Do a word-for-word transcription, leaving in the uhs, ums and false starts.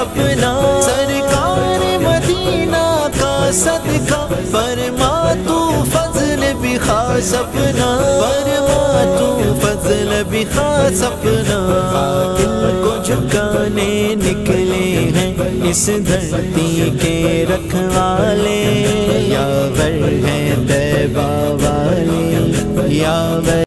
सपना, सरकार मदीना का सदका, फरमा तू फजल भी खास अपना, फरमा तू फजल भी खास अपना। दिल को झुकाने निकले हैं इस धरती के रखवाले, यावर है तैबा वाले, यावर